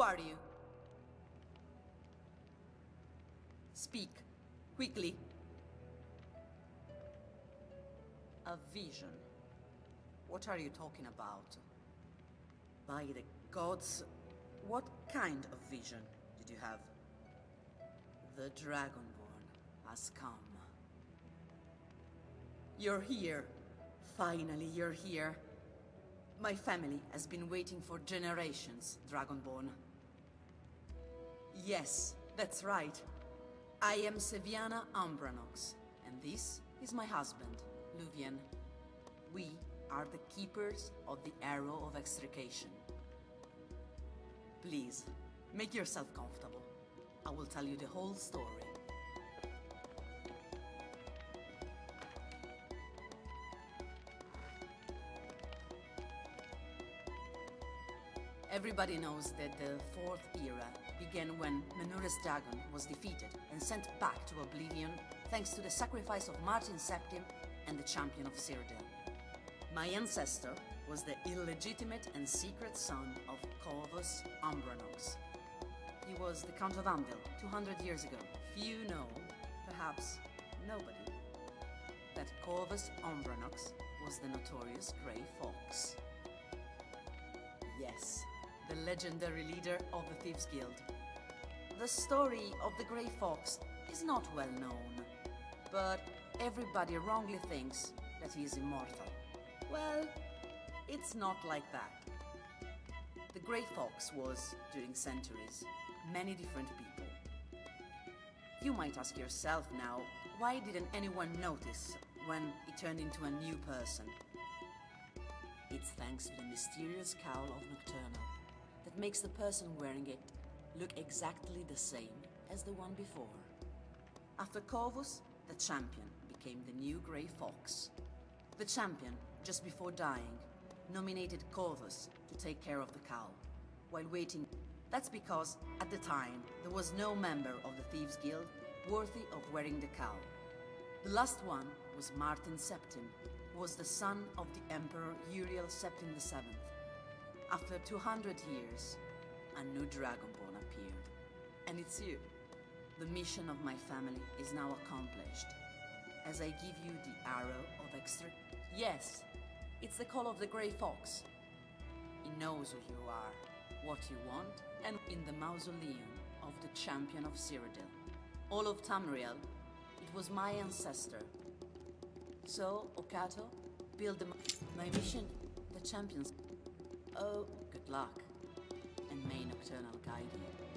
are you? Speak. Quickly. A vision. What are you talking about? By the gods, what kind of vision did you have? The Dragonborn has come. You're here. Finally, you're here. My family has been waiting for generations, Dragonborn. Yes, that's right. I am Seviana Ambranox, and this is my husband, Luvian. We are the keepers of the Arrow of Extrication. Please, make yourself comfortable. I will tell you the whole story. Everybody knows that the Fourth Era began when Menurus Dagon was defeated and sent back to Oblivion thanks to the sacrifice of Martin Septim and the Champion of Cyrodiil. My ancestor was the illegitimate and secret son of Corvus Umbranox. He was the Count of Anvil 200 years ago. Few know, perhaps nobody, that Corvus Umbranox was the notorious Grey Fox. Yes, the legendary leader of the Thieves Guild. The story of the Grey Fox is not well known, but everybody wrongly thinks that he is immortal. Well, it's not like that. The Grey Fox was, during centuries, many different people. You might ask yourself now, why didn't anyone notice when he turned into a new person? It's thanks to the mysterious cowl of Nocturnal that makes the person wearing it look exactly the same as the one before. After Corvus, the Champion became the new Grey Fox. The Champion, just before dying, nominated Corvus to take care of the cowl, while waiting. That's because, at the time, there was no member of the Thieves Guild worthy of wearing the cowl. The last one was Martin Septim, who was the son of the Emperor Uriel Septim VII. After 200 years, a new Dragonborn appeared. And it's you. The mission of my family is now accomplished, as I give you the Arrow of Yes, it's the call of the Grey Fox. He knows who you are, what you want, and in the mausoleum of the Champion of Cyrodiil. All of Tamriel, it was my ancestor. So, Okato, build my mission, the champions. Oh, good luck, and may Nocturnal guide you.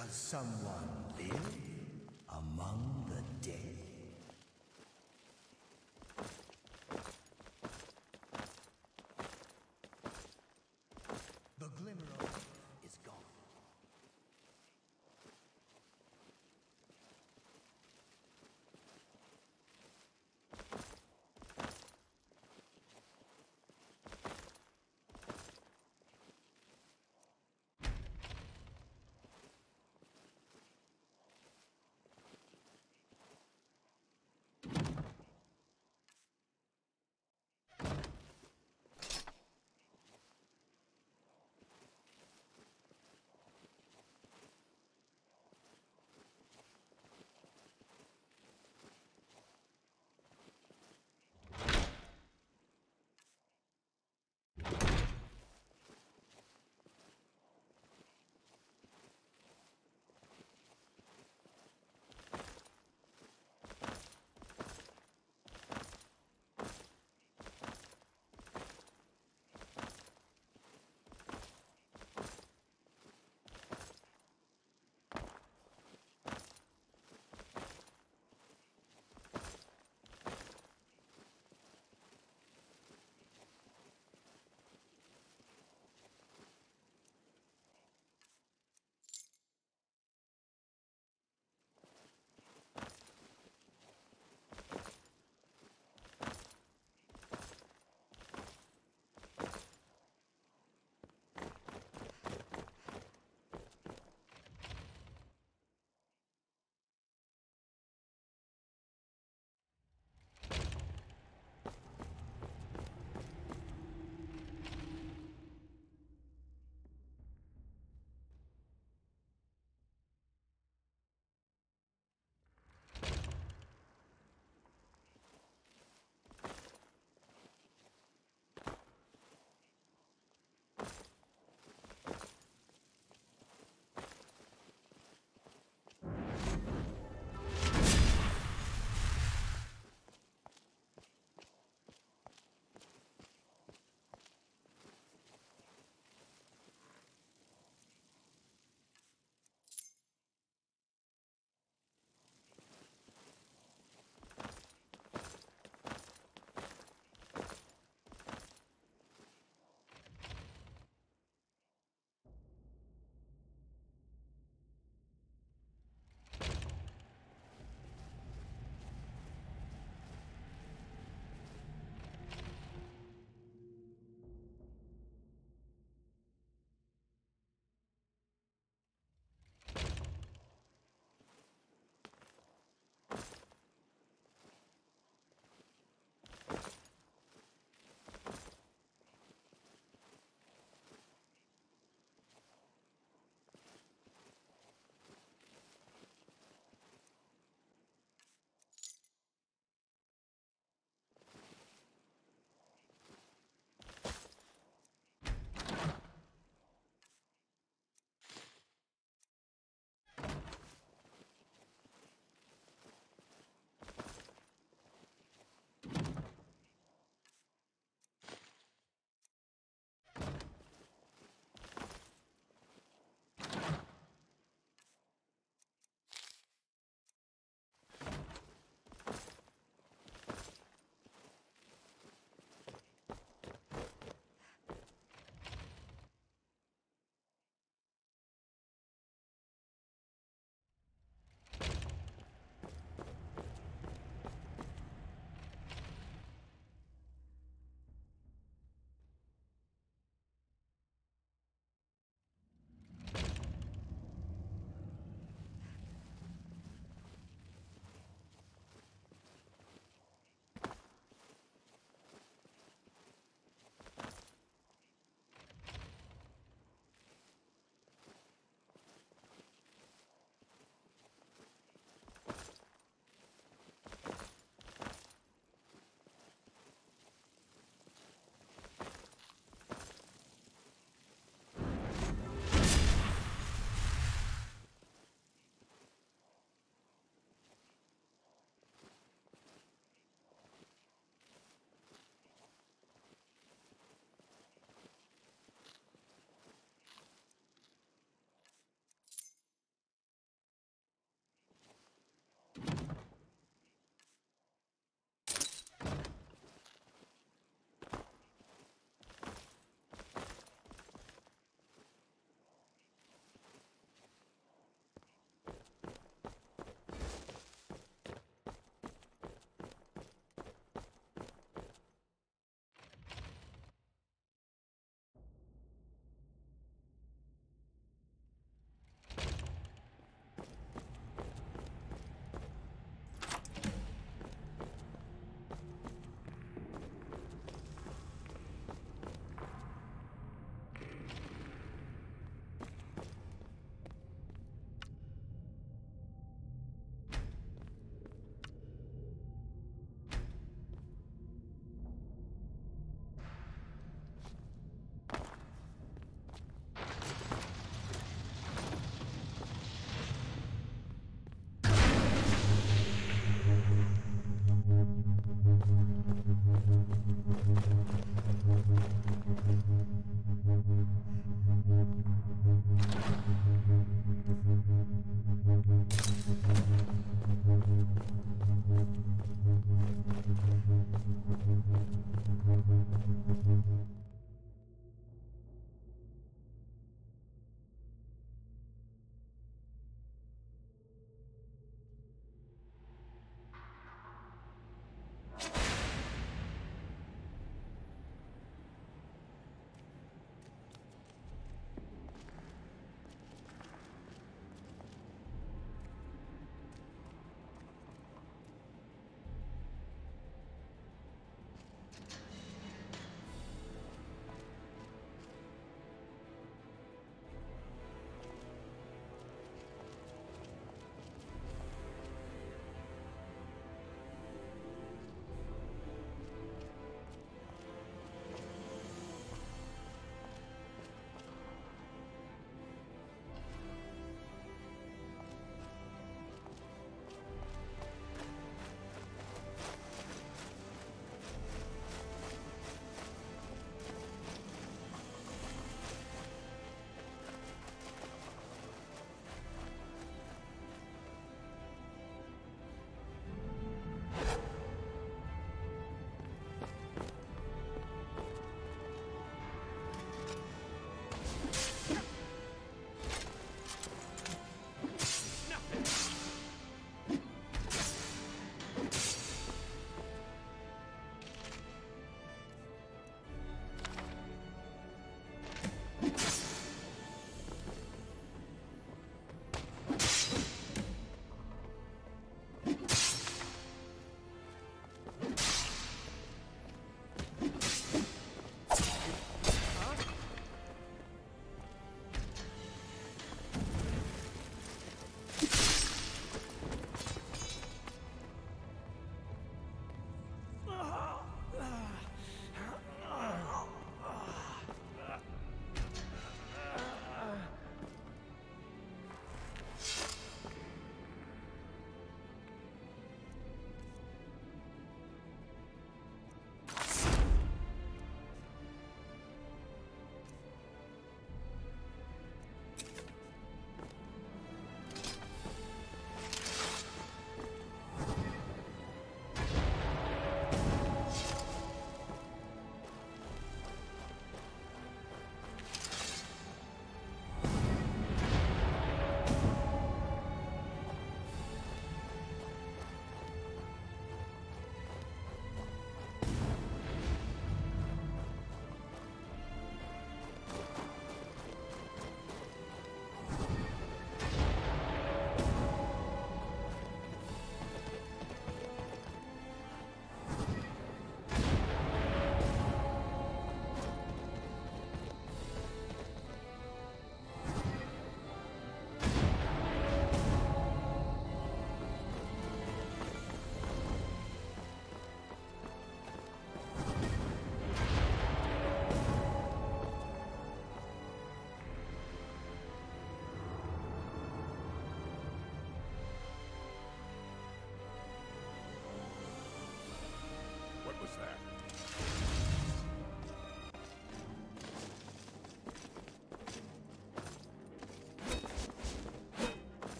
Does someone live among the dead? The glimmer of life is gone.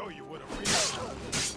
you would have realized.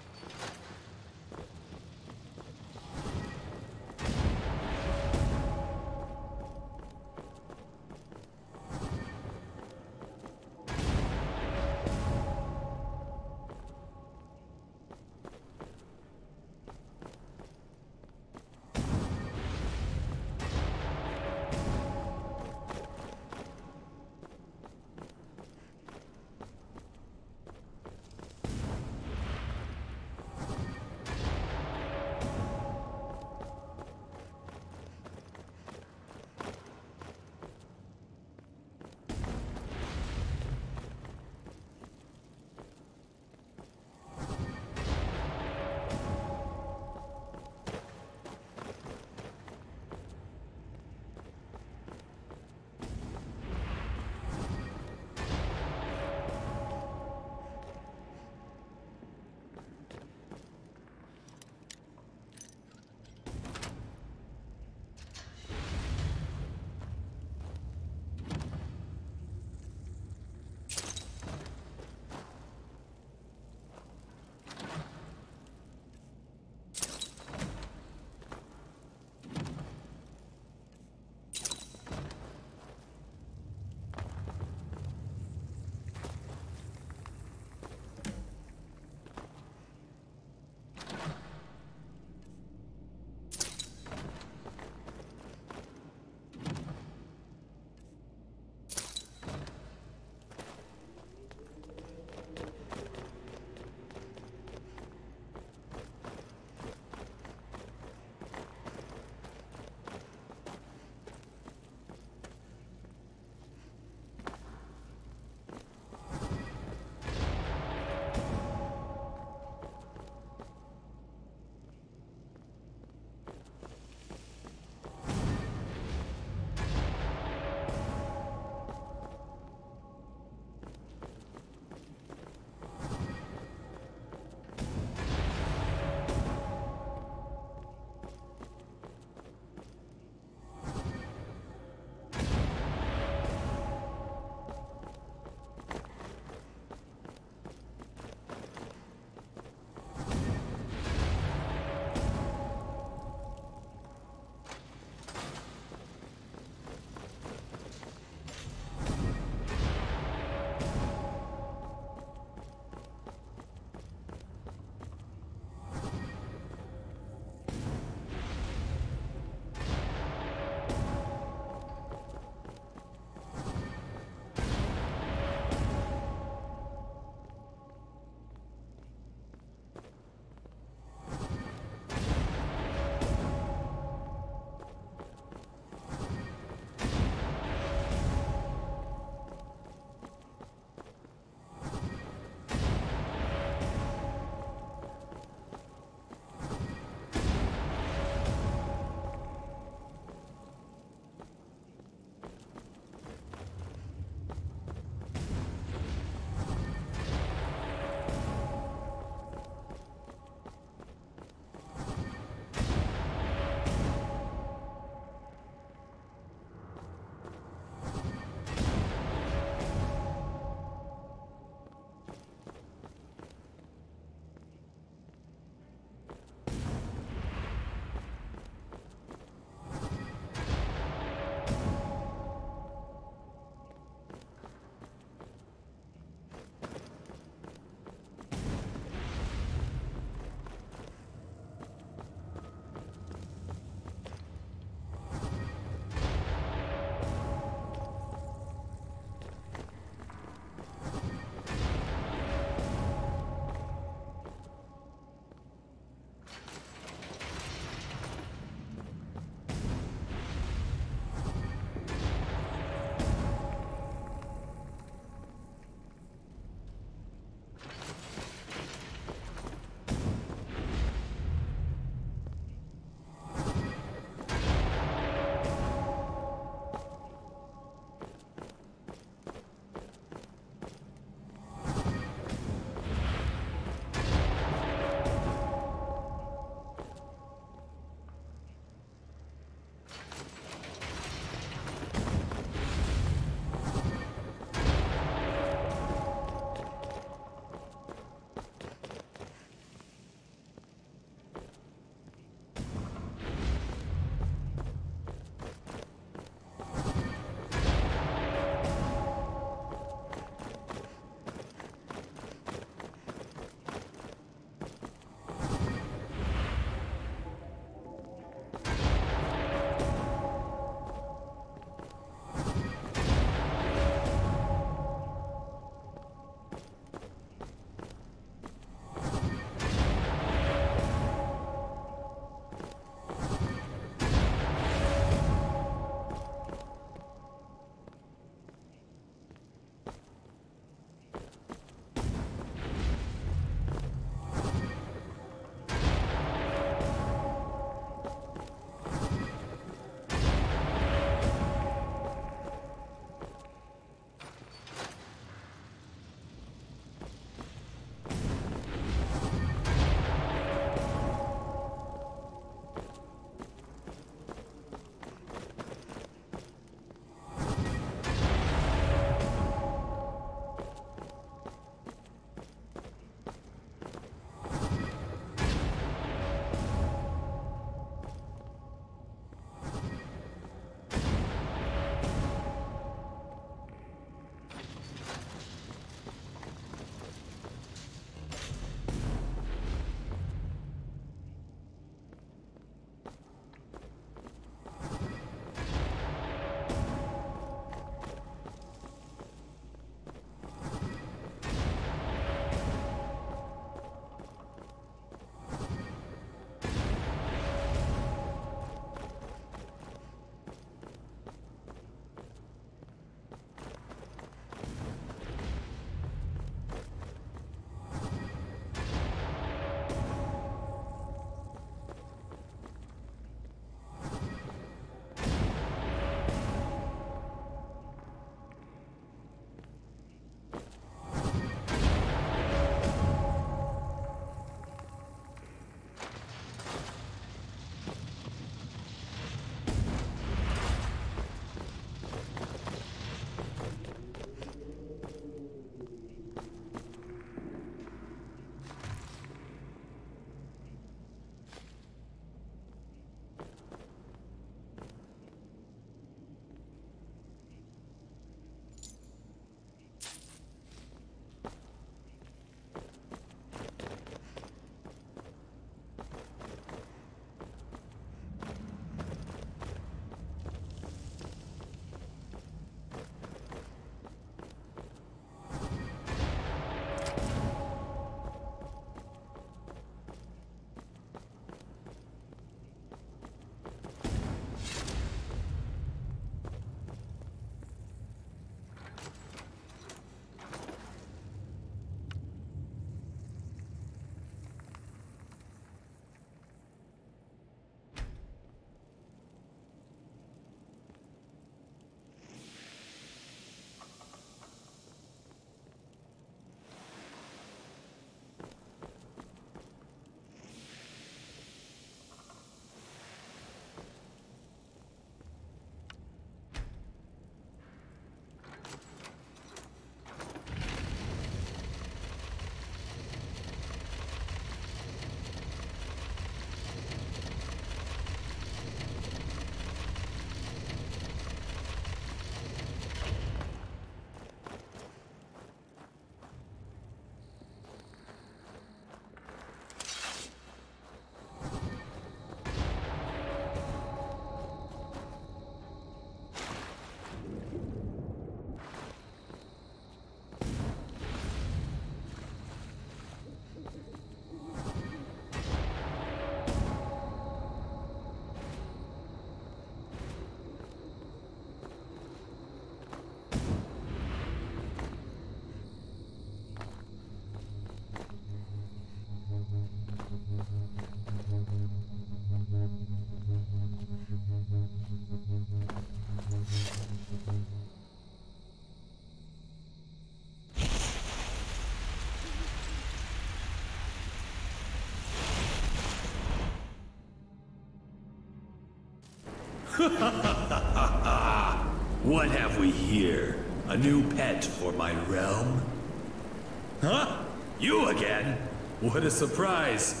What have we here? A new pet for my realm? Huh? You again? What a surprise!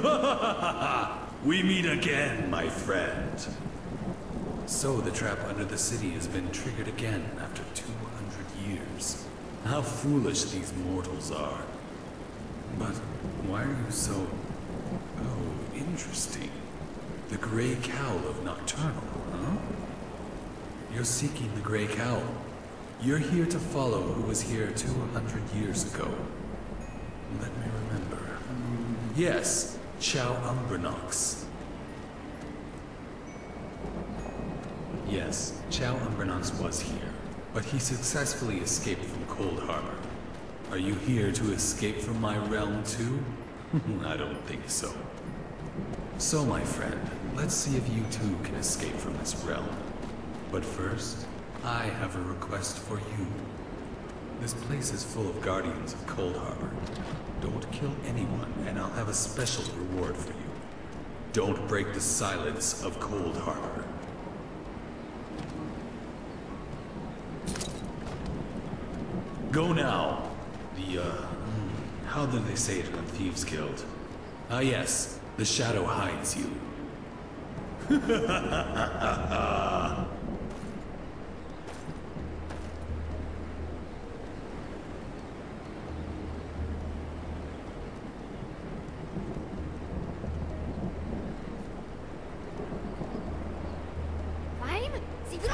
We meet again, my friend. So the trap under the city has been triggered again after 200 years. How foolish these mortals are. But why are you so... Oh, interesting. The Grey Cowl of Nocturnal, huh? You're seeking the Grey Cowl. You're here to follow who was here 200 years ago. Let me remember. Yes, Chao Umbranox. Yes, Chao Umbranox was here, but he successfully escaped from Cold Harbor. Are you here to escape from my realm too? I don't think so. So, my friend, let's see if you too can escape from this realm. But first, I have a request for you. This place is full of guardians of Cold Harbor. Don't kill anyone, and I'll have a special reward for you. Don't break the silence of Cold Harbor. Go now. How do they say it in the Thieves Guild? Ah yes, the shadow hides you. Fine, Siguro!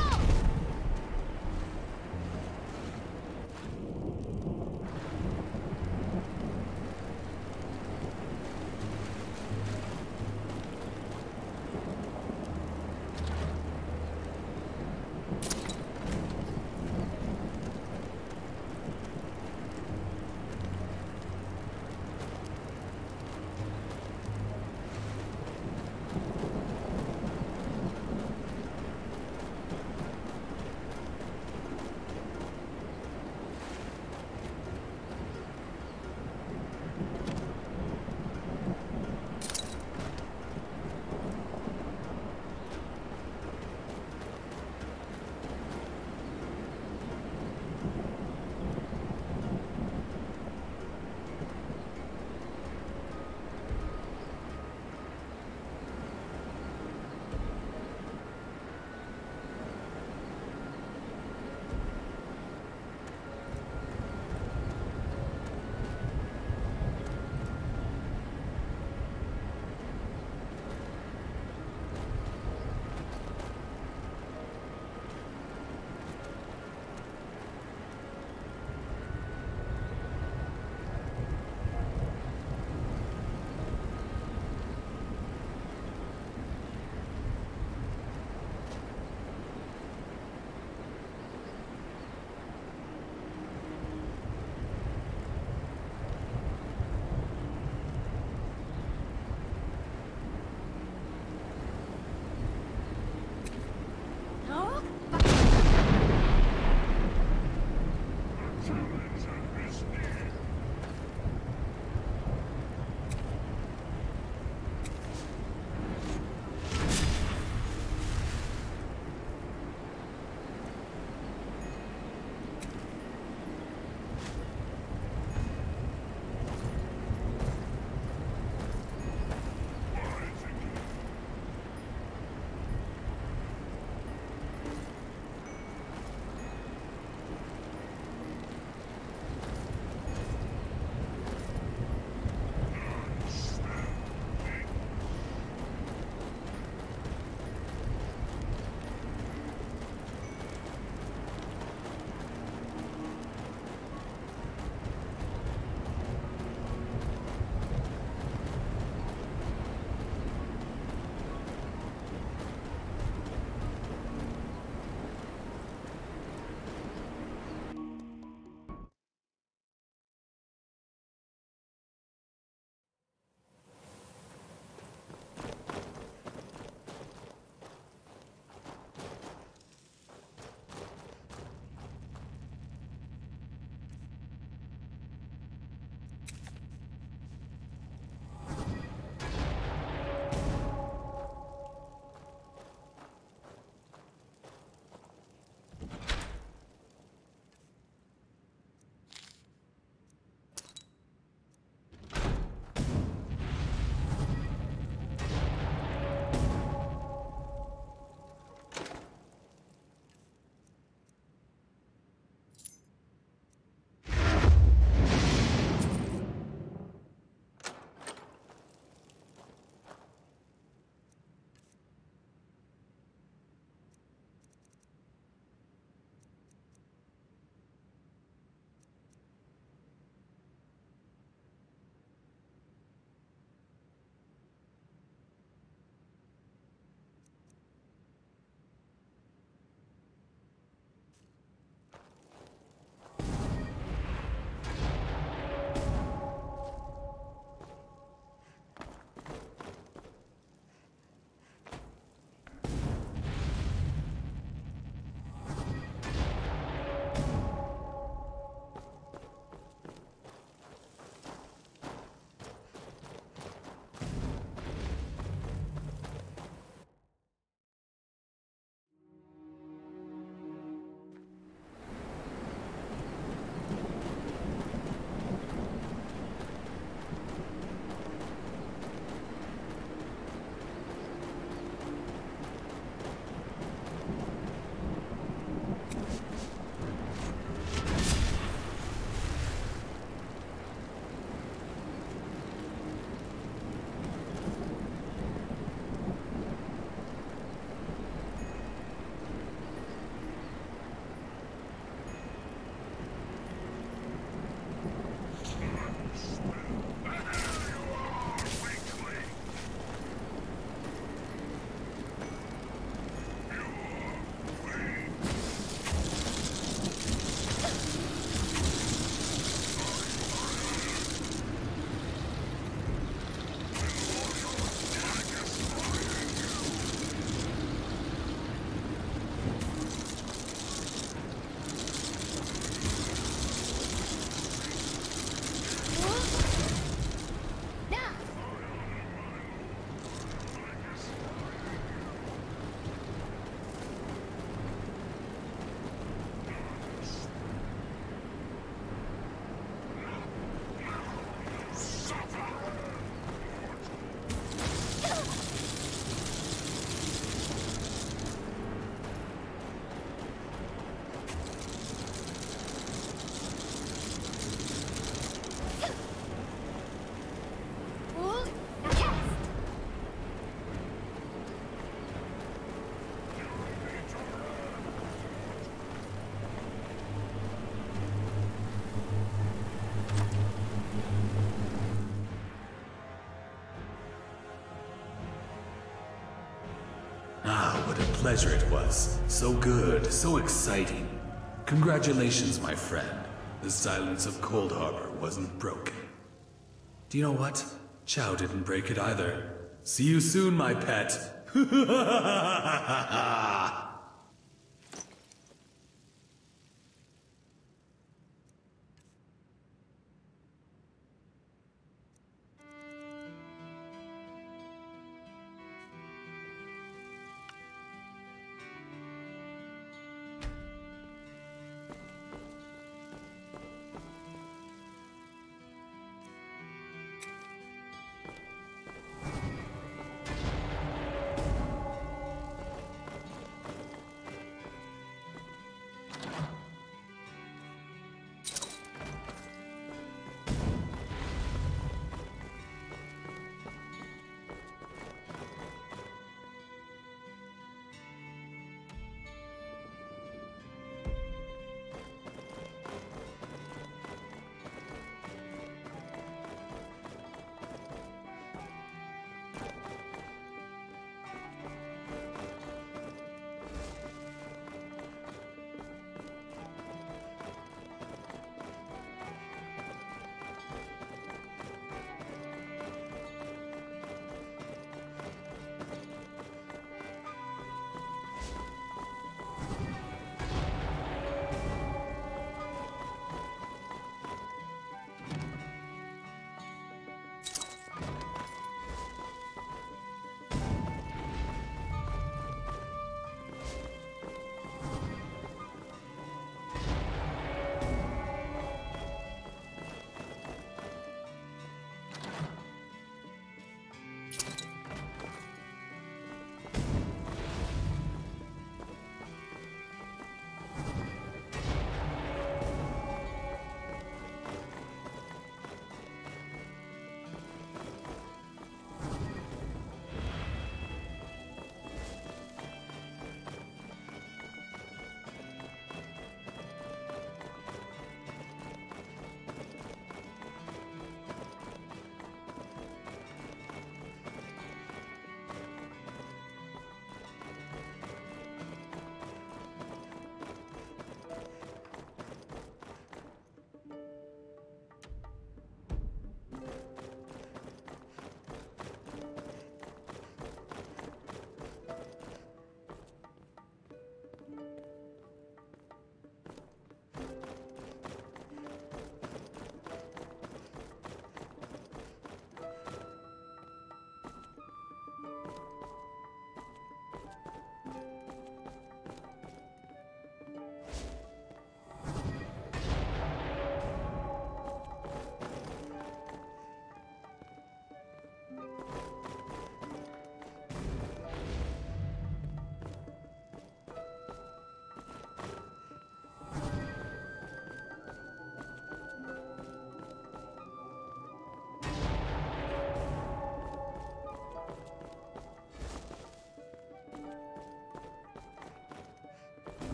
pleasure it was. So good, so exciting. Congratulations, my friend. The silence of Cold Harbor wasn't broken. Do you know what? Chow didn't break it either. See you soon, my pet.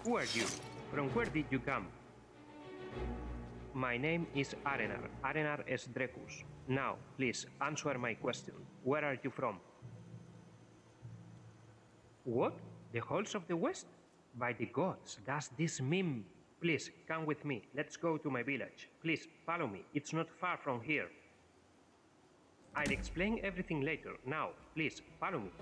Who are you? From where did you come? My name is Arenar, Arenar Esdrecus. Now, please, answer my question. Where are you from? What? The halls of the West? By the gods, does this mean... Please, come with me. Let's go to my village. Please, follow me. It's not far from here. I'll explain everything later. Now, please, follow me.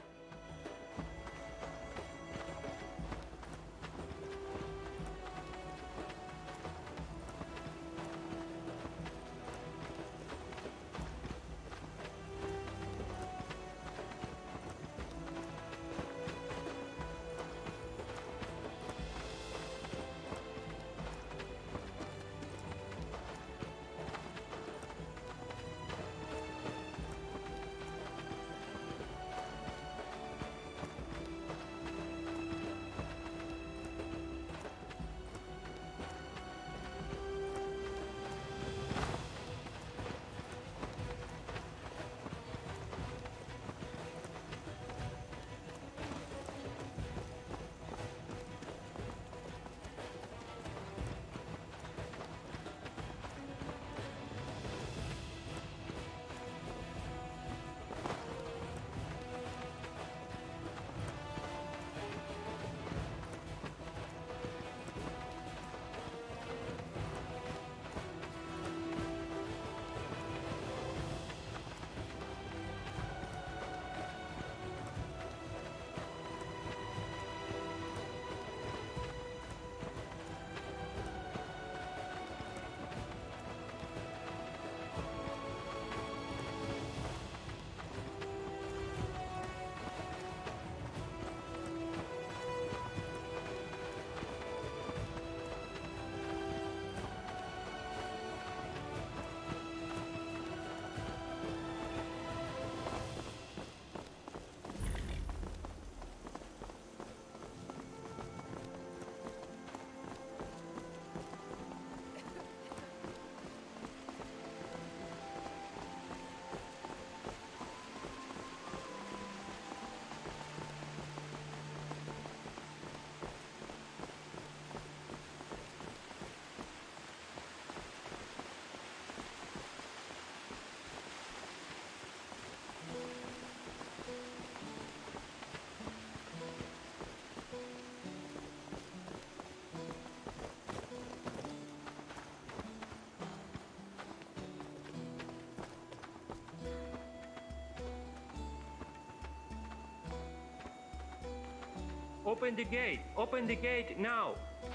Open the gate! Open the gate now!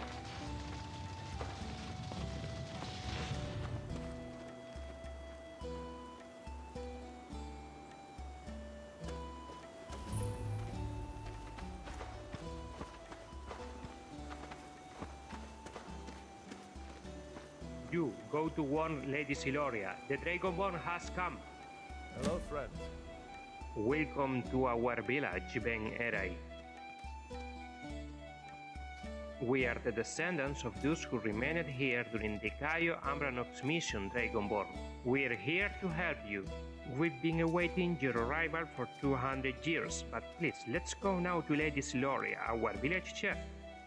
You go to warn Lady Siloria. The Dragonborn has come. Hello, friend. Welcome to our village, Ben Erai. We are the descendants of those who remained here during the Caio Ambranox mission, Dragonborn. We are here to help you. We've been awaiting your arrival for 200 years, but please, let's go now to Lady Siloria, our village chef.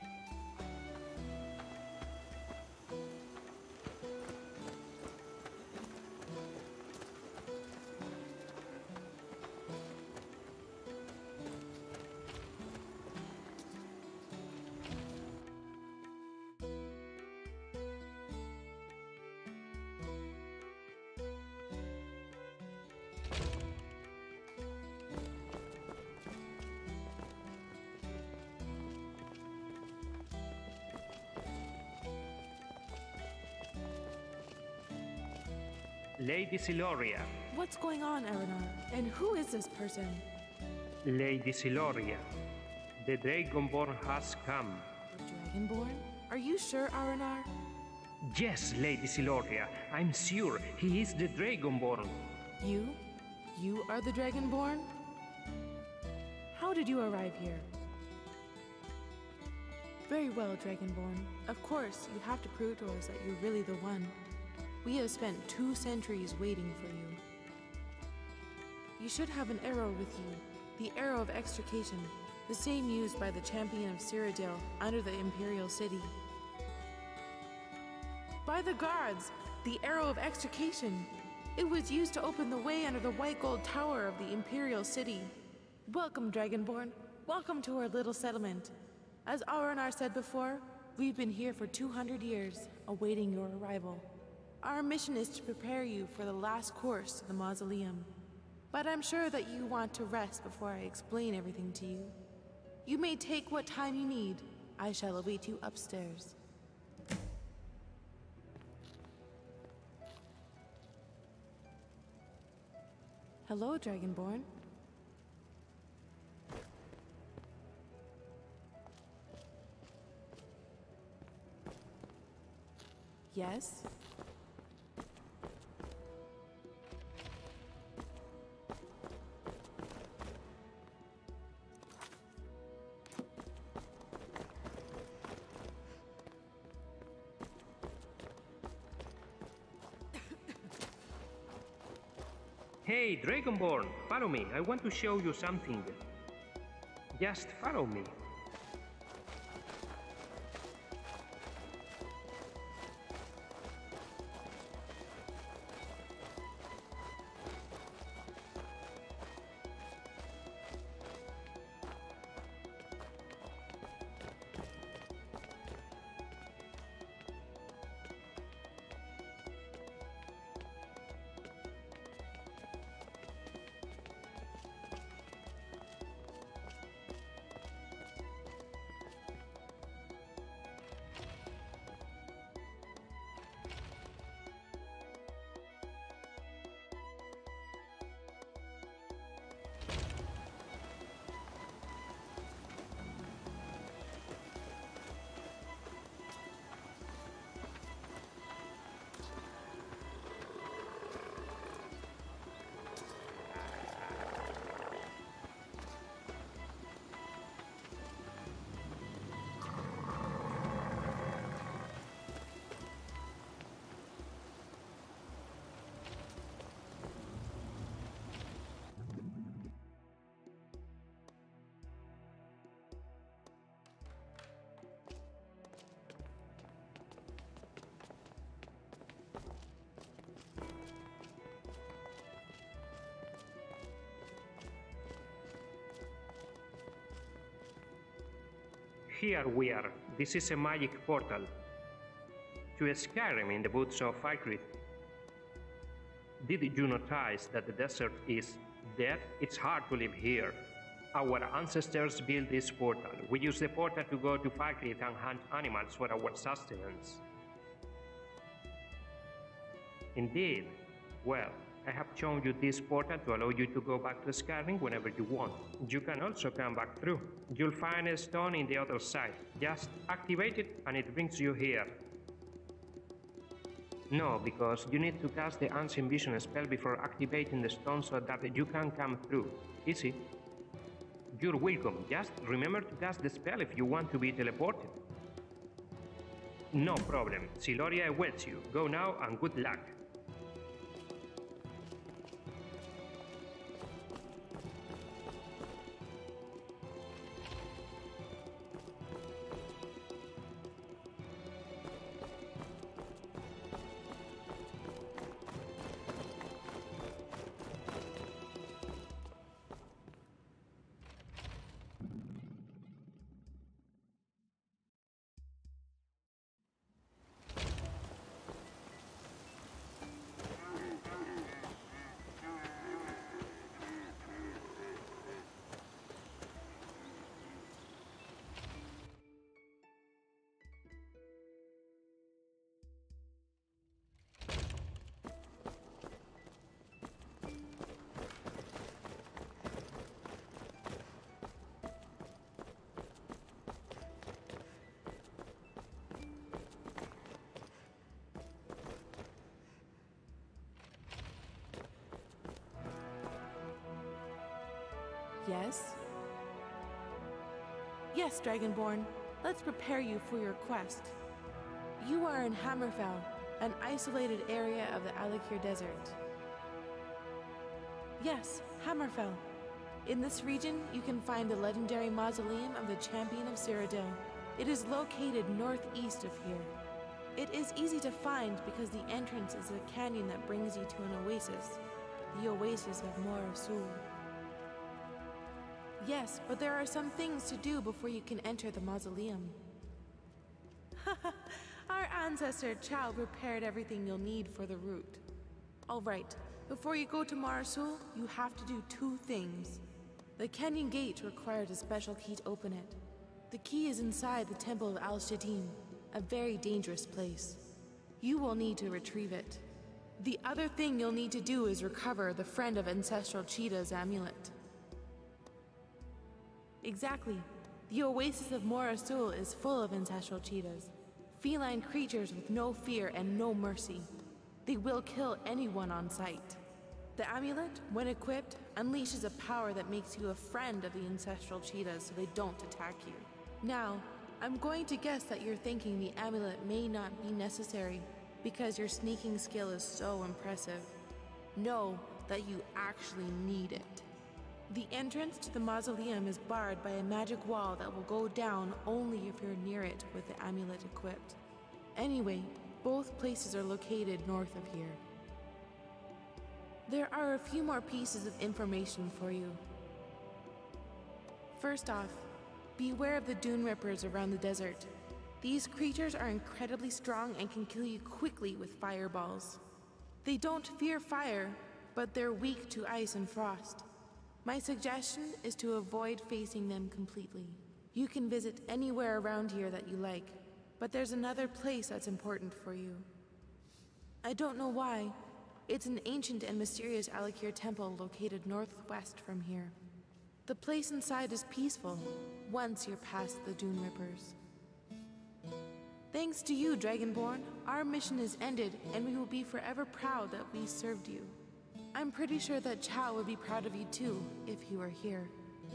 Lady Siloria. What's going on, Arenar? And who is this person? Lady Siloria. The Dragonborn has come. The Dragonborn? Are you sure, Arenar? Yes, Lady Siloria. I'm sure he is the Dragonborn. You? You are the Dragonborn? How did you arrive here? Very well, Dragonborn. Of course, you have to prove to us that you're really the one. We have spent 2 centuries waiting for you. You should have an arrow with you, the arrow of extrication. the same used by the champion of Cyrodiil under the Imperial City. By the guards, the Arrow of Extrication. It was used to open the way under the white gold tower of the Imperial City. Welcome, Dragonborn. Welcome to our little settlement. As Aranar said before, we've been here for 200 years, awaiting your arrival. Our mission is to prepare you for the last course to the mausoleum. But I'm sure that you want to rest before I explain everything to you. You may take what time you need. I shall await you upstairs. Hello, Dragonborn. Yes? Hey, Dragonborn, follow me. I want to show you something. Just follow me. Here we are. This is a magic portal to Skyrim in the woods of Falkreath. Did you notice that the desert is dead? It's hard to live here. Our ancestors built this portal. We use the portal to go to Falkreath and hunt animals for our sustenance. Indeed. Well, I have shown you this portal to allow you to go back to Skyrim whenever you want. You can also come back through. You'll find a stone in the other side. Just activate it and it brings you here. No, because you need to cast the Ancient Vision spell before activating the stone so that you can come through. Easy. You're welcome. Just remember to cast the spell if you want to be teleported. No problem. Siloria awaits you. Go now and good luck. Yes? Yes, Dragonborn. Let's prepare you for your quest. You are in Hammerfell, an isolated area of the Alikir Desert. Yes, Hammerfell. In this region, you can find the legendary mausoleum of the Champion of Cyrodiil. It is located northeast of here. It is easy to find because the entrance is a canyon that brings you to an oasis, the Oasis of Mor Asul. Yes, but there are some things to do before you can enter the mausoleum. Our ancestor Chao prepared everything you'll need for the route. All right, before you go to Mor Asul, you have to do two things. The canyon gate requires a special key to open it. The key is inside the Temple of Al-Shadim, a very dangerous place. You will need to retrieve it. The other thing you'll need to do is recover the Friend of Ancestral Cheetah's amulet. Exactly. The Oasis of Mor Asul is full of ancestral cheetahs, feline creatures with no fear and no mercy. They will kill anyone on sight. The amulet, when equipped, unleashes a power that makes you a friend of the ancestral cheetahs so they don't attack you. Now, I'm going to guess that you're thinking the amulet may not be necessary because your sneaking skill is so impressive. Know that you actually need it. The entrance to the mausoleum is barred by a magic wall that will go down only if you're near it with the amulet equipped. Anyway, both places are located north of here. There are a few more pieces of information for you. First off, beware of the Dune Rippers around the desert. These creatures are incredibly strong and can kill you quickly with fireballs. They don't fear fire, but they're weak to ice and frost. My suggestion is to avoid facing them completely. You can visit anywhere around here that you like, but there's another place that's important for you. I don't know why. It's an ancient and mysterious Alakir temple located northwest from here. The place inside is peaceful, once you're past the Dune Rippers. Thanks to you, Dragonborn, our mission is ended and we will be forever proud that we served you. I'm pretty sure that Chao would be proud of you too, if he were here.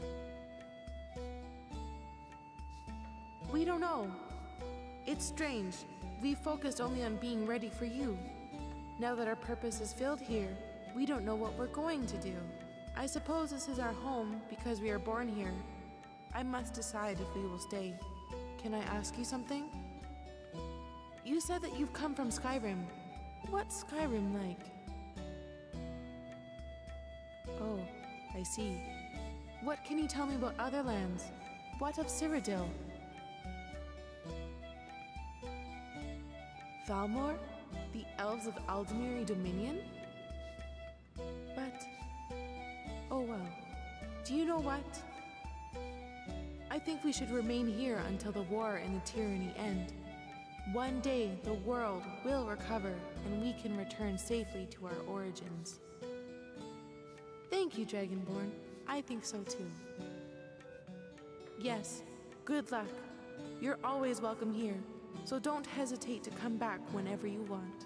We don't know. It's strange. We focused only on being ready for you. Now that our purpose is filled here, we don't know what we're going to do. I suppose this is our home because we are born here. I must decide if we will stay. Can I ask you something? You said that you've come from Skyrim. What's Skyrim like? Oh, I see. What can you tell me about other lands? What of Cyrodiil? Thalmor? The elves of Aldemiri Dominion? But... oh well. Do you know what? I think we should remain here until the war and the tyranny end. One day, the world will recover and we can return safely to our origins. Thank you, Dragonborn. I think so too. Yes, good luck. You're always welcome here, so don't hesitate to come back whenever you want.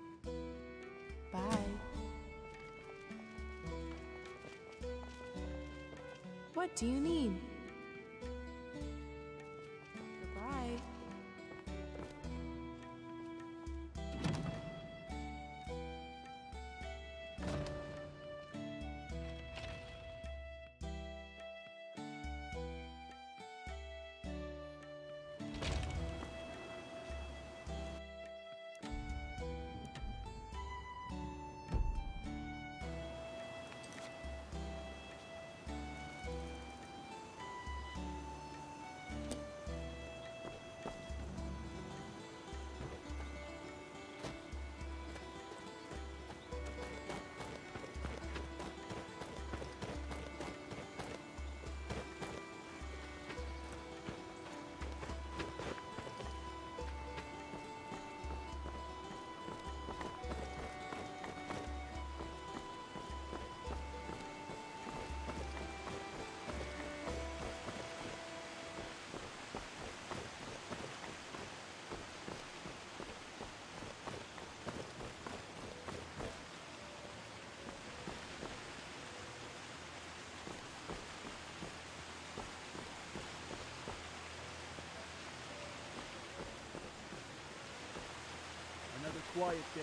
Bye. What do you need? Goodbye. Another quiet day.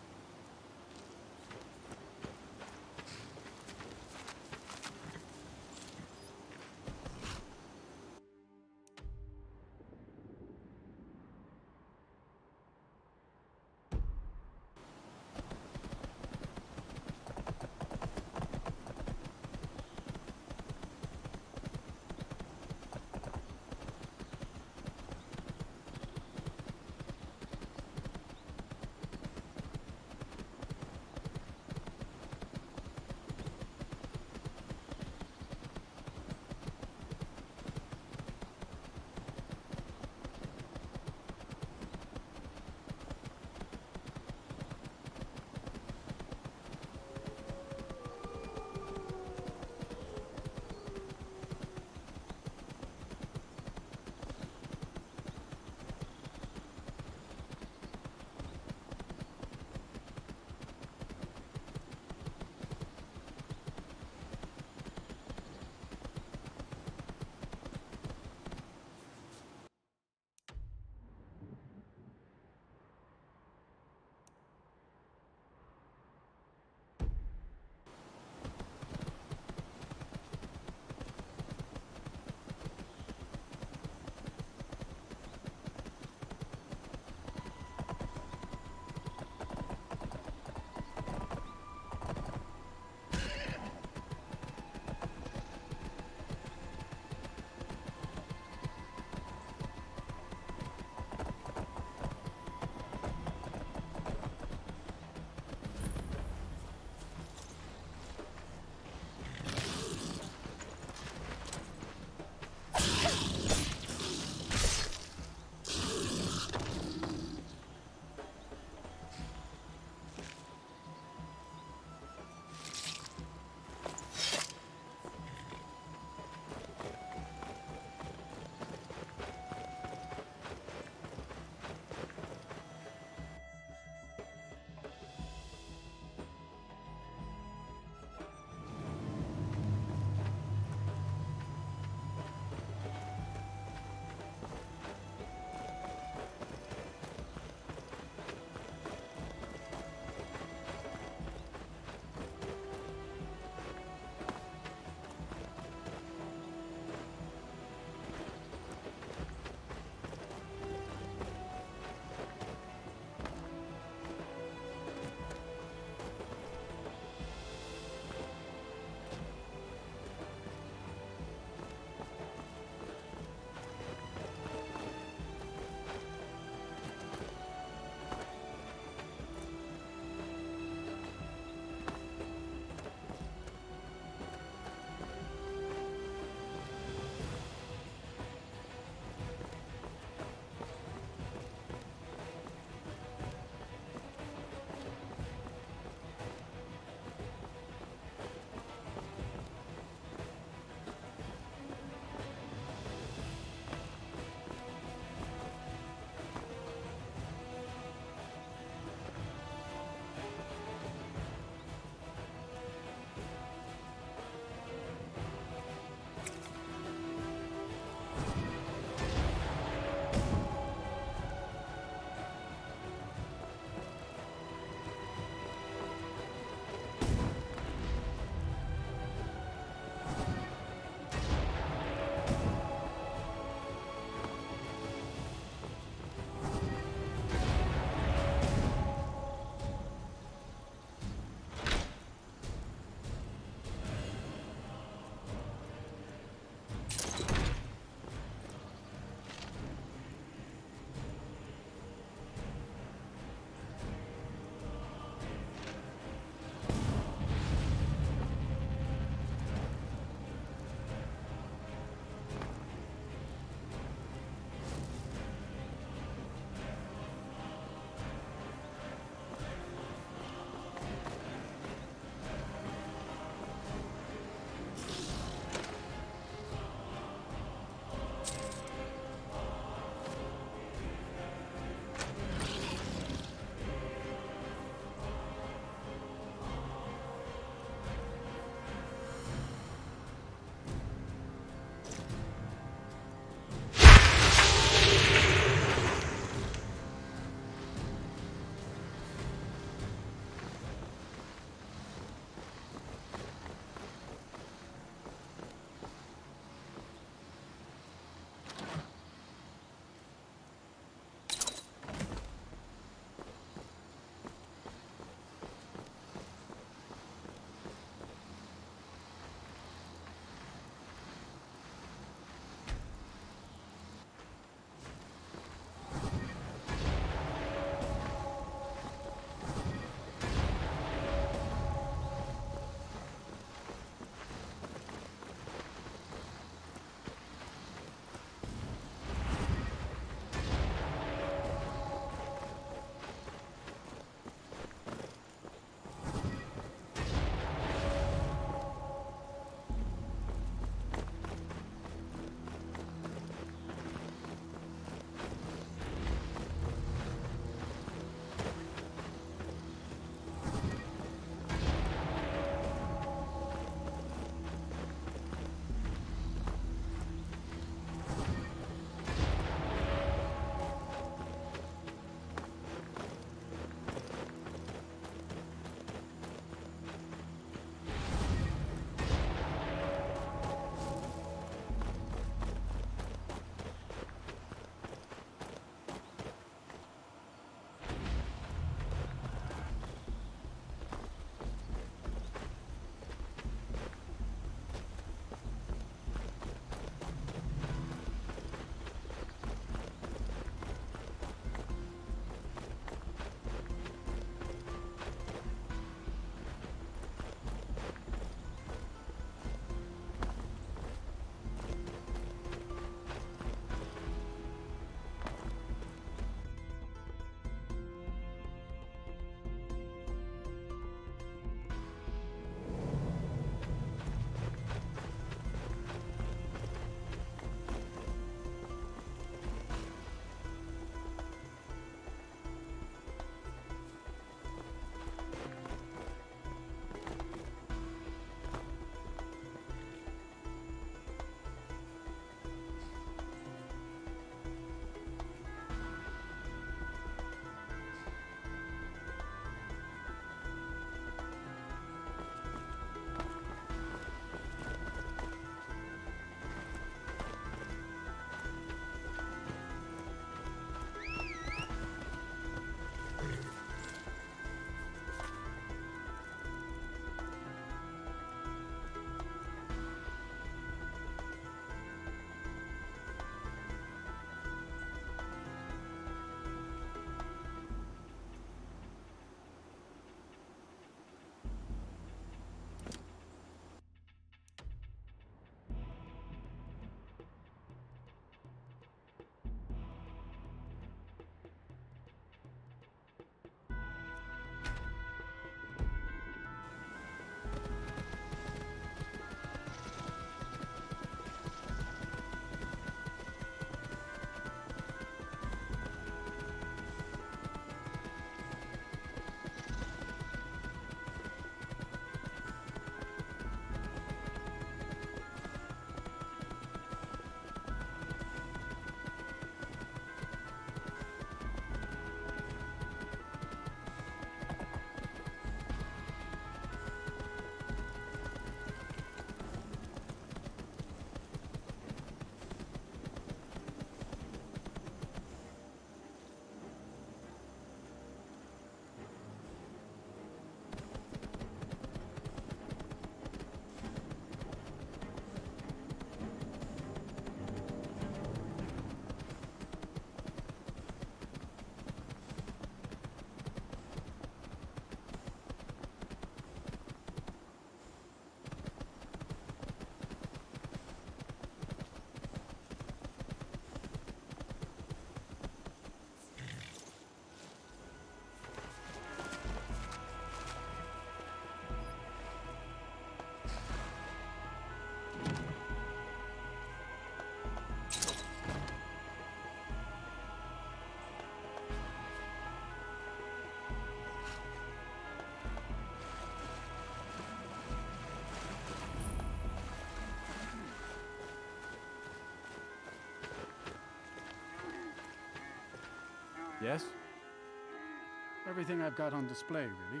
Yes? Everything I've got on display, really.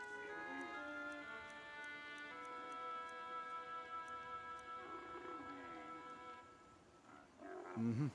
Mm-hmm.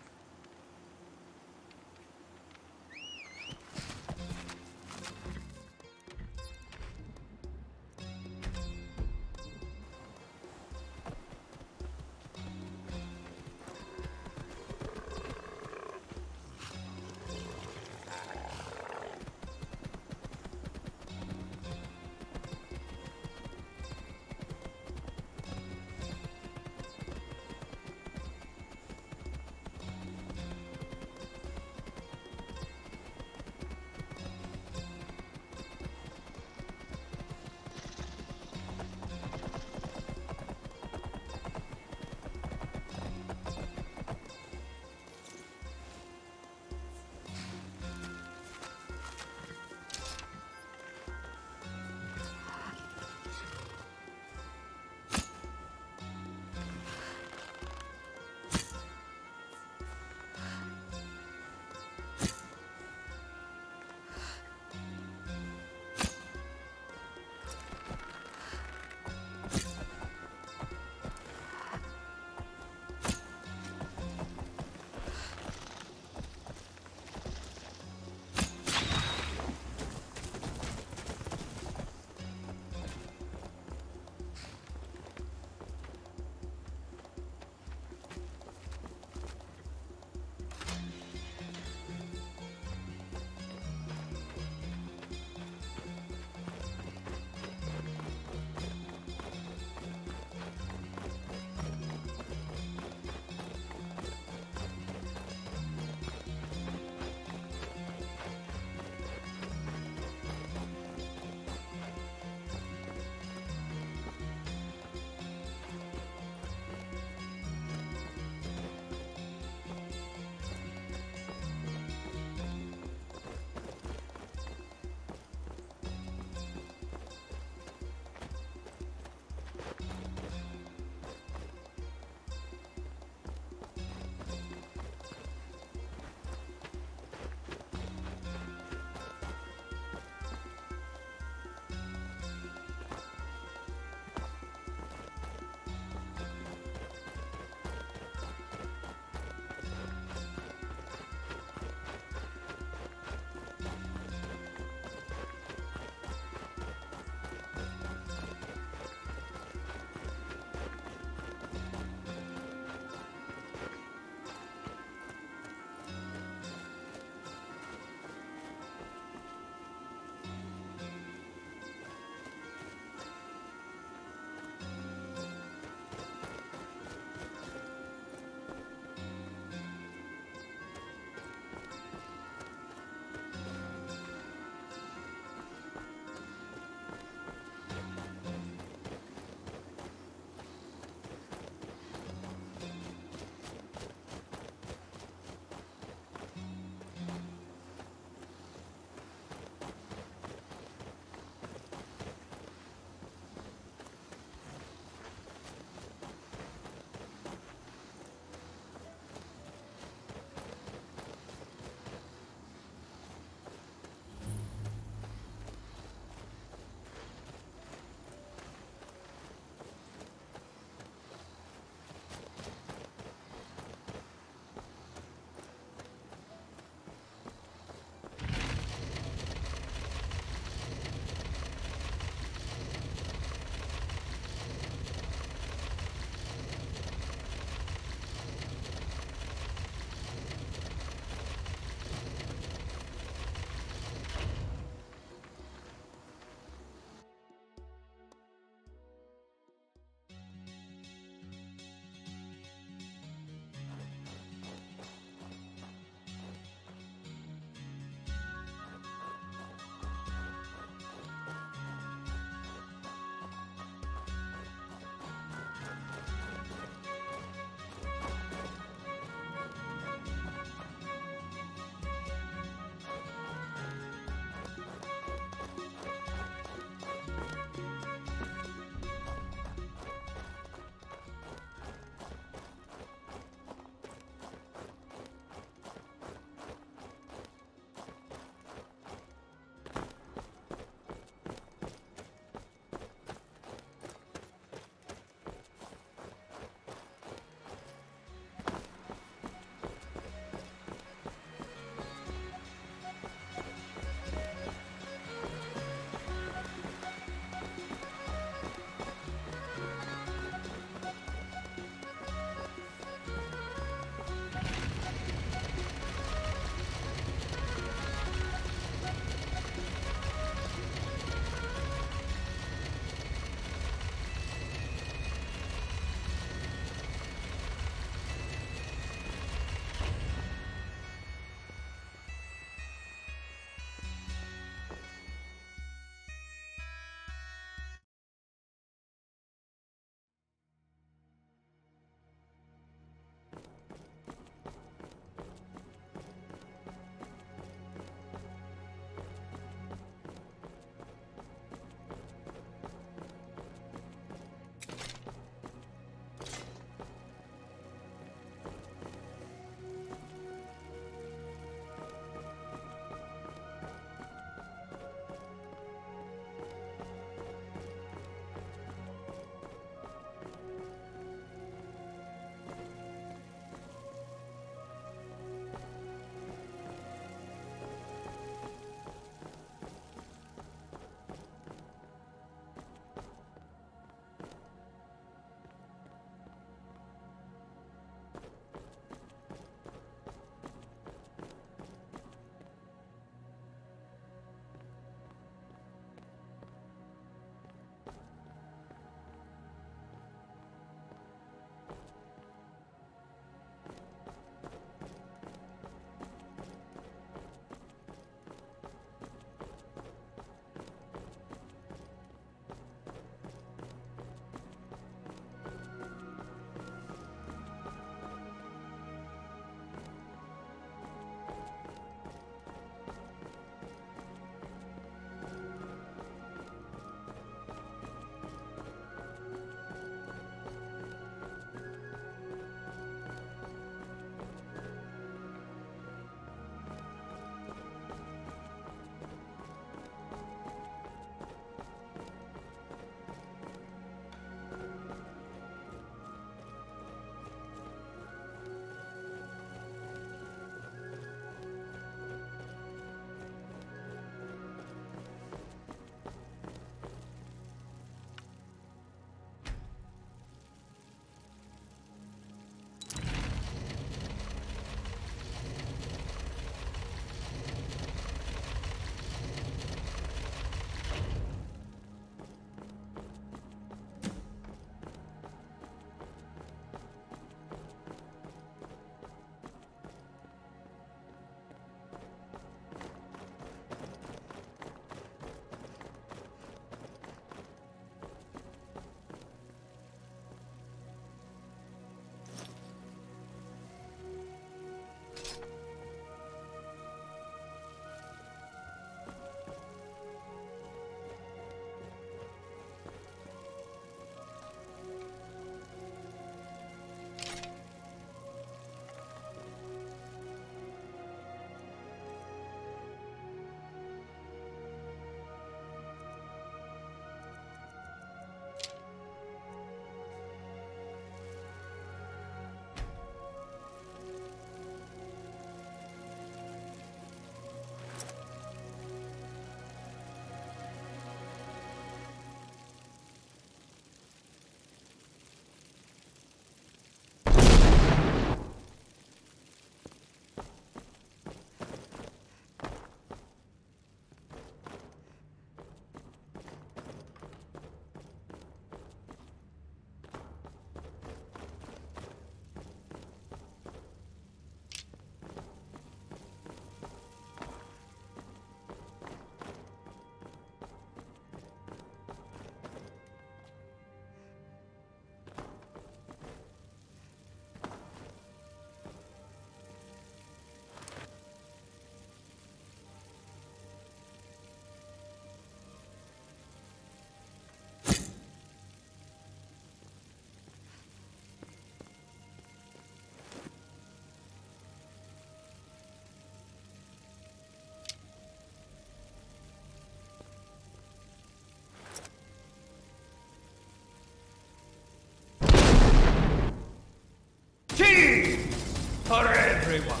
for everyone.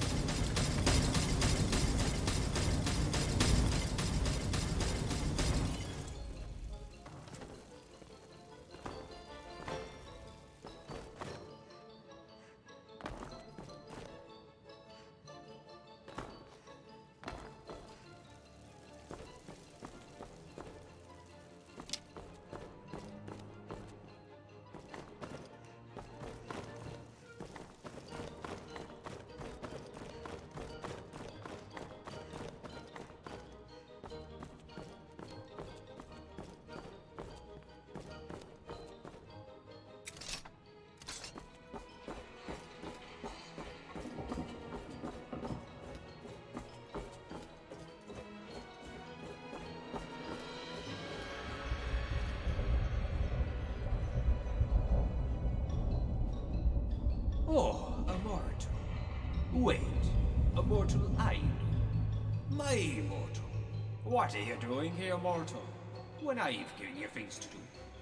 Oh, a mortal. Wait, a mortal I know. My mortal. What are you doing here, mortal? When I've given you things to do.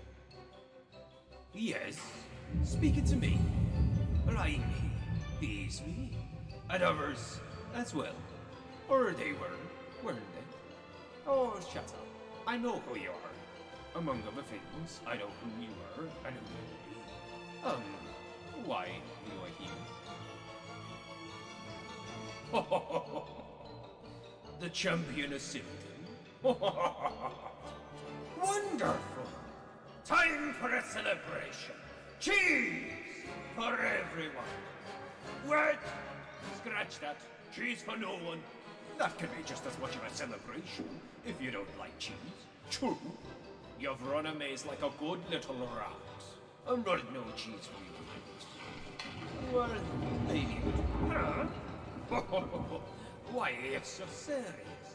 Yes, speak it to me. Right me, these me, and others as well. Or they were, weren't they? Oh, shut up. I know who you are. Among other things, I know who you were and who you will be. Why you are here? The champion of Simton. Wonderful! Time for a celebration. Cheese for everyone. What? Scratch that. Cheese for no one. That could be just as much of a celebration if you don't like cheese. True. You've run a maze like a good little rat. And run no cheese for you. Well, maybe. Huh? Why are you so serious?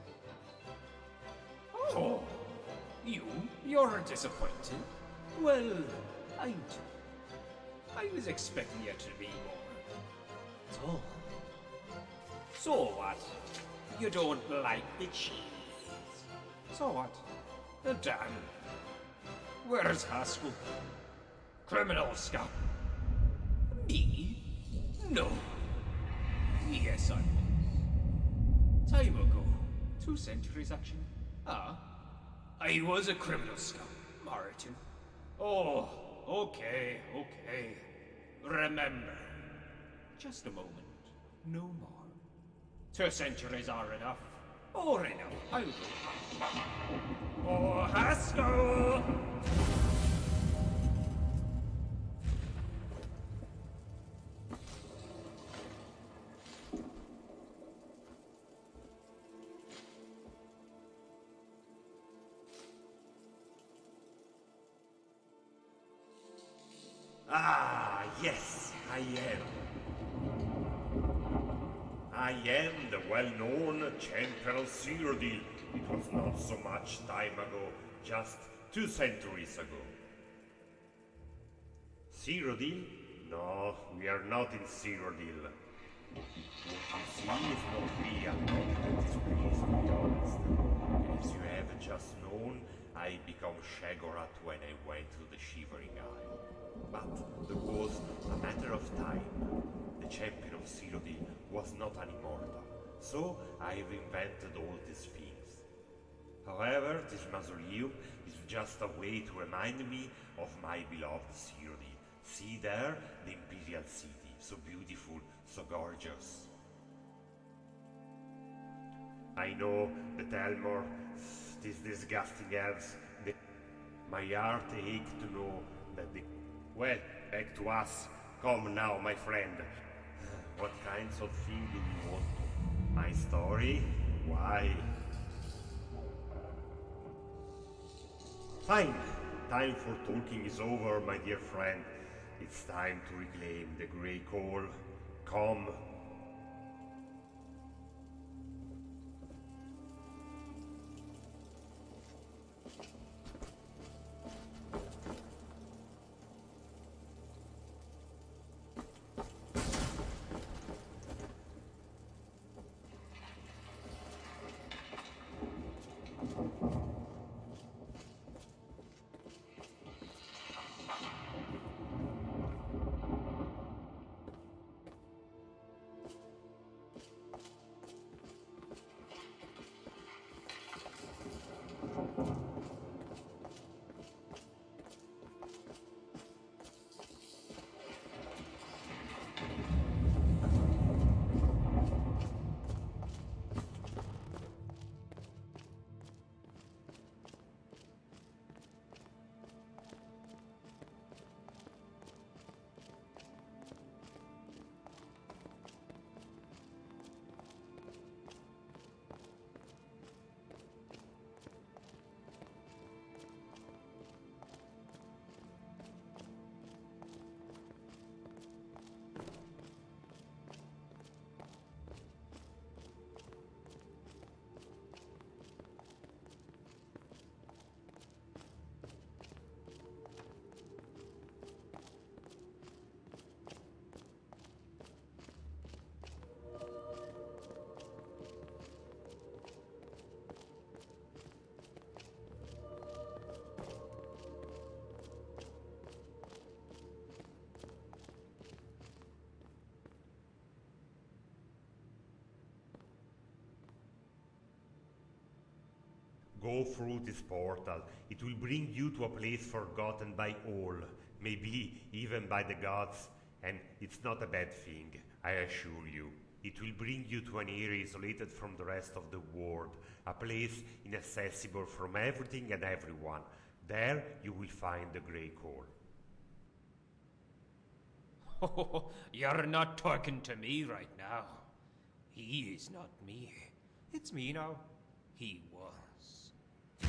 Oh, you're disappointed? Well, I'm too. I was expecting you to be more tall. So what? You don't like the cheese. So what? Damn. Where's Haskell? Criminal scum. Me? No. Yes, I was. Time ago. 2 centuries, actually. I was a criminal scum, Martin. Oh, okay. Remember. Just a moment. No more. 2 centuries are enough. Or enough. I'll go. Oh, Haskell! Yes, I am. I am the well-known champion of Cyrodiil. It was not so much time ago, just 2 centuries ago. Cyrodiil? No, we are not in Cyrodiil. What you see is not real, not that is please, to be honest. As you have just known, I became Sheogorath when I went to the Shivering Isle. But there was a matter of time. The champion of Cyrodiil was not an immortal, so I've invented all these things. However, this mausoleum is just a way to remind me of my beloved Cyrodiil. See there, the Imperial City, so beautiful, so gorgeous. I know that Elmore, these disgusting elves, my heart ached to know that they... Well, back to us. Come now, my friend. What kinds of thing do you want? My story? Why? Fine. Time for talking is over, my dear friend. It's time to reclaim the Grey Coal. Come. Go through this portal. It will bring you to a place forgotten by all, maybe even by the gods. And it's not a bad thing, I assure you. It will bring you to an area isolated from the rest of the world, a place inaccessible from everything and everyone. There you will find the Grey Coal. Oh, you're not talking to me right now. He is not me. It's me now. He was.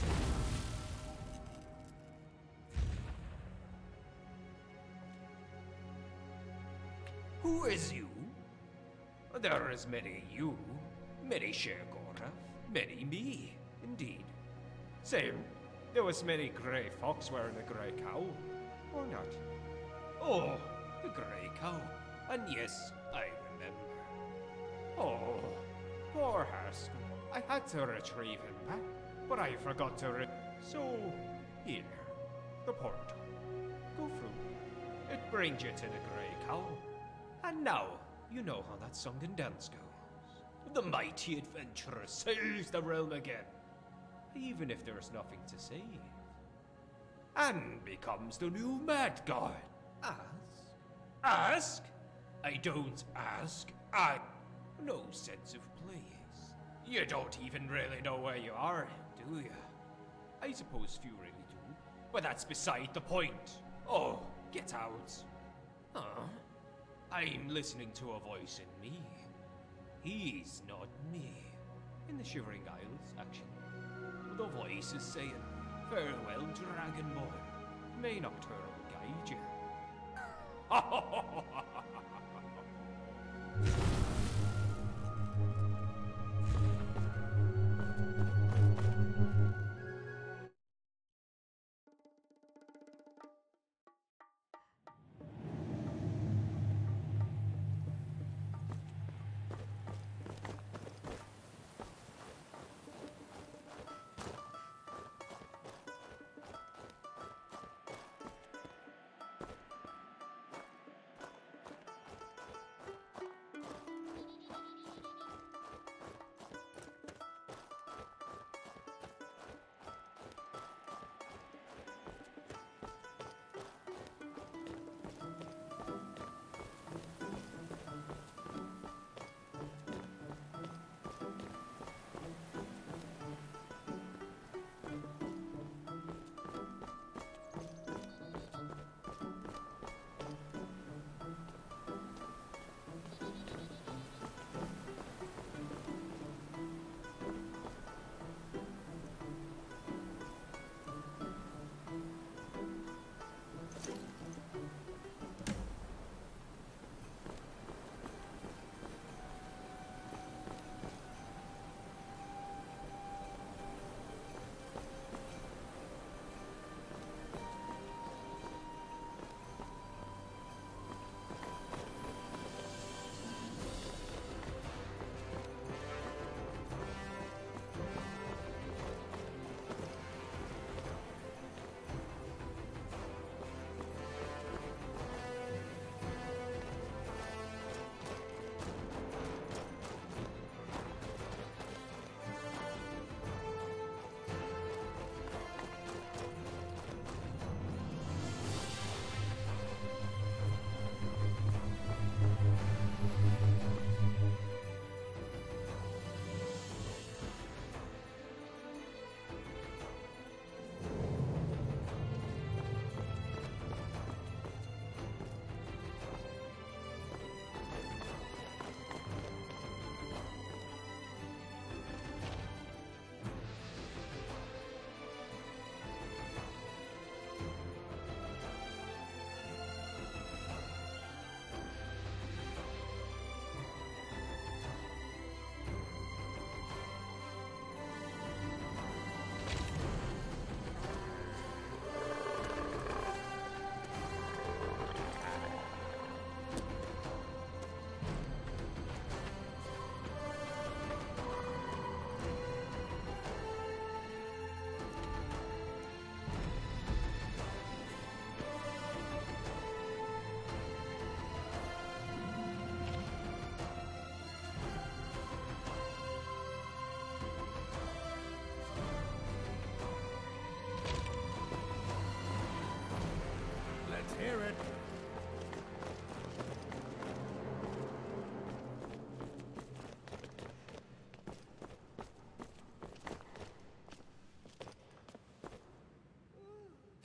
Who is you? There are as many you, many Sheogorath, many me, indeed. Same, there was many Grey Fox wearing a Grey Cowl, or not. Oh, the Grey Cowl. And yes, I remember. Oh, poor Haskell. I had to retrieve him back, but I forgot to So, here, the portal. Go through. It brings you to the Grey Cowl. And now, you know how that song and dance goes. The mighty adventurer sails the realm again, even if there's nothing to save. And becomes the new mad god. Ask? Ask? I don't ask. I... No sense of place. You don't even really know where you are, do you? I suppose few really do, but that's beside the point. Oh, get out. Huh? I'm listening to a voice in me. He's not me. In the Shivering Isles, actually. The voice is saying, farewell, Dragonborn. May Nocturnal guide you.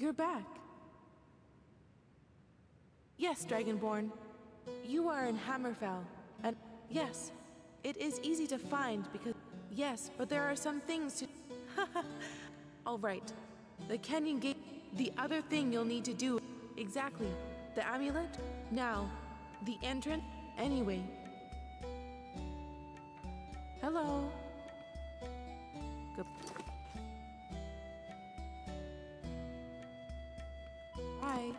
You're back. Yes, Dragonborn. You are in Hammerfell. And yes, it is easy to find because... Yes, but there are some things to... All right. The Canyon Gate... The other thing you'll need to do... Exactly. The amulet? Now. The entrance? Anyway. Hello. Good. Hi.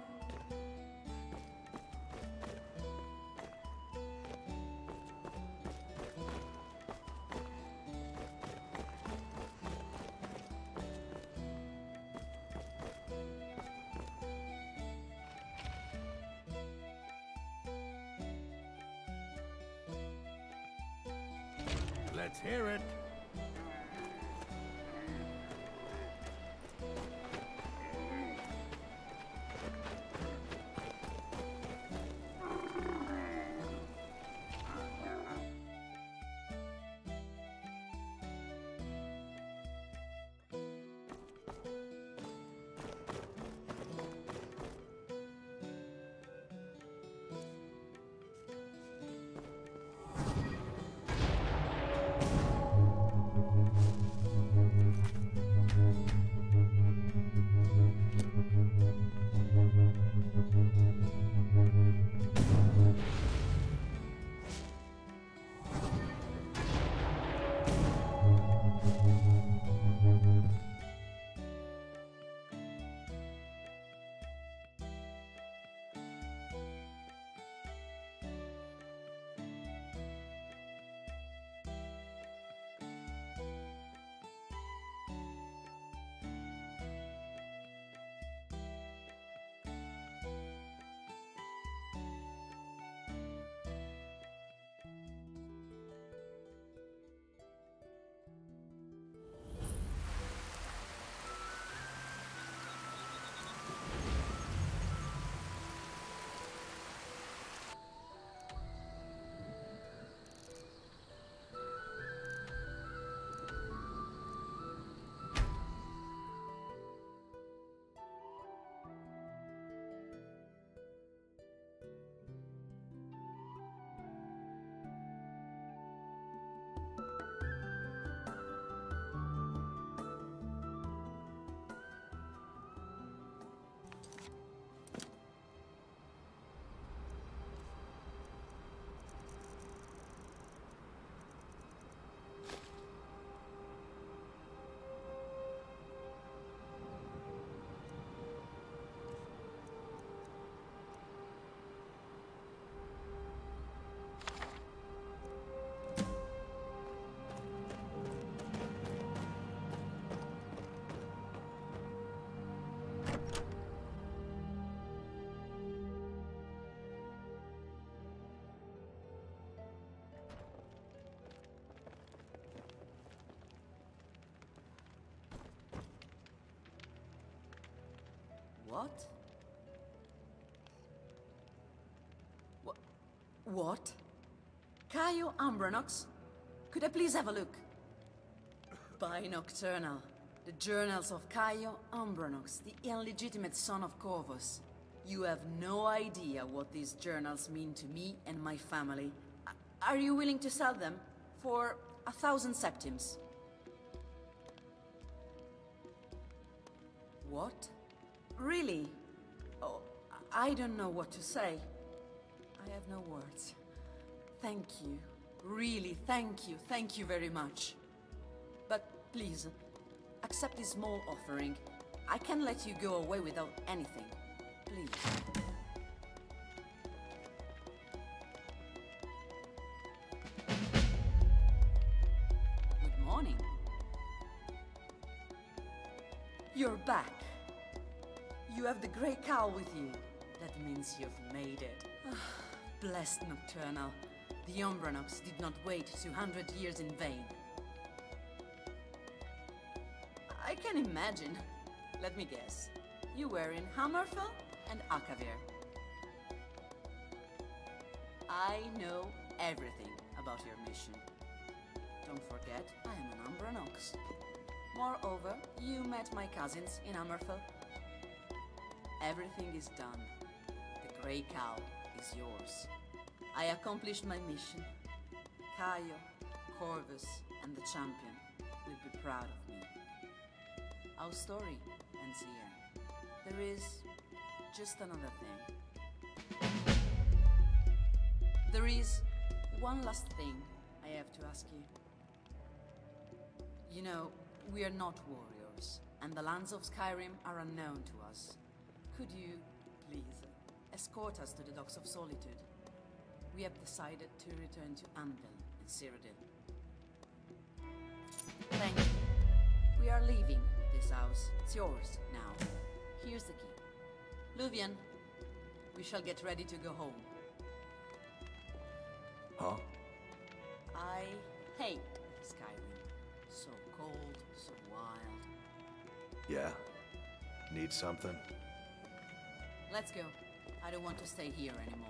Let's hear it. What? What? Caio Ambranox? Could I please have a look? By Nocturnal. The journals of Caio Ambranox, the illegitimate son of Corvus. You have no idea what these journals mean to me and my family. Are you willing to sell them? For 1,000 septims. What? Really? Oh, I don't know what to say. I have no words. Thank you. Really, thank you. Thank you very much. But please, accept this small offering. I can't let you go away without anything. Please. Good morning. You're back. You have the Grey Cowl with you. That means you've made it. Blessed Nocturnal. The Ambranox did not wait 200 years in vain. I can imagine. Let me guess. You were in Hammerfell and Akavir. I know everything about your mission. Don't forget, I am an Ambranox. Moreover, you met my cousins in Hammerfell. Everything is done. The Grey Cow is yours. I accomplished my mission. Caio, Corvus, and the champion will be proud of me. Our story ends here. There is just another thing. There is one last thing I have to ask you. You know, we are not warriors, and the lands of Skyrim are unknown to us. Could you, please, escort us to the Docks of Solitude? We have decided to return to Anvil in Cyrodiil. Thank you. We are leaving this house. It's yours now. Here's the key. Luvian, we shall get ready to go home. Huh? I hate Skyrim. So cold, so wild. Yeah. Need something? Let's go. I don't want to stay here anymore.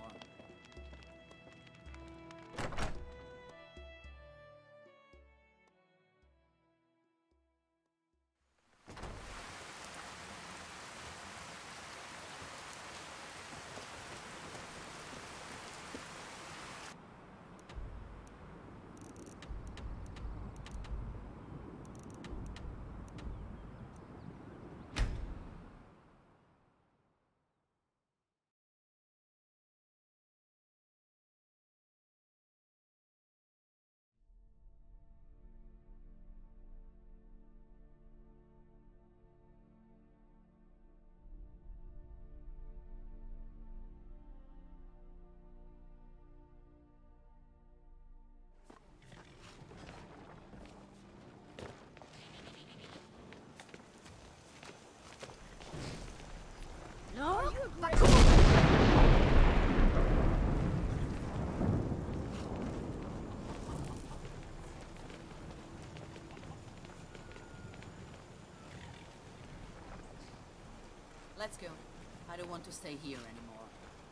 No? Let's go. I don't want to stay here anymore.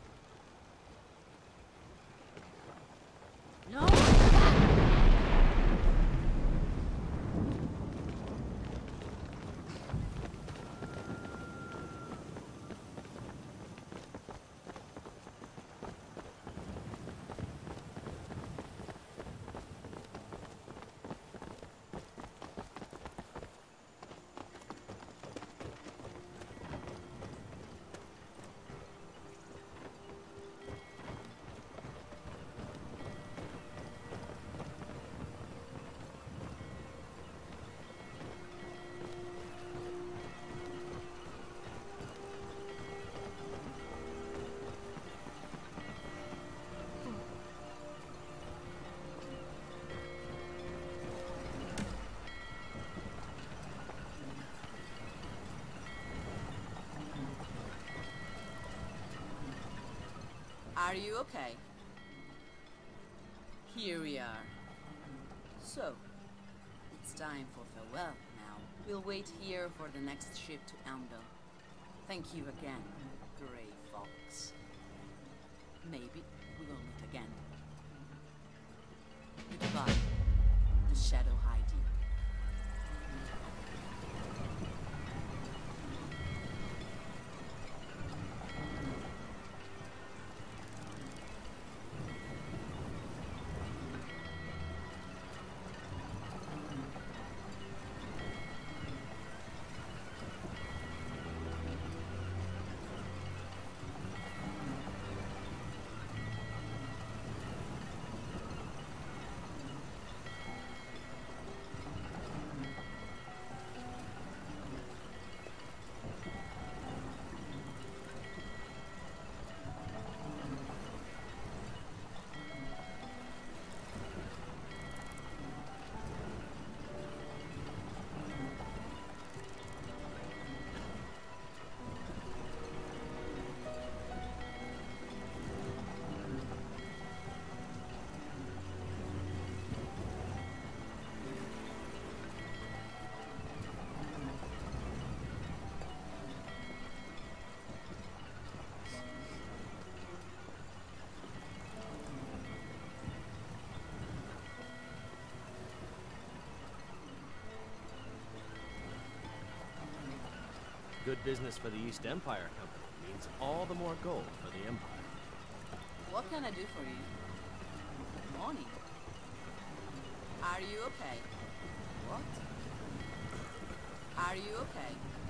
No? Are you okay? Here we are. So, it's time for farewell now. We'll wait here for the next ship to Anvil. Thank you again, Grey Fox. Maybe we will meet again. Goodbye, the Shadow Heidi. Good business for the East Empire Company. means all the more gold for the Empire. What can I do for you? Money? Are you okay? What? Are you okay?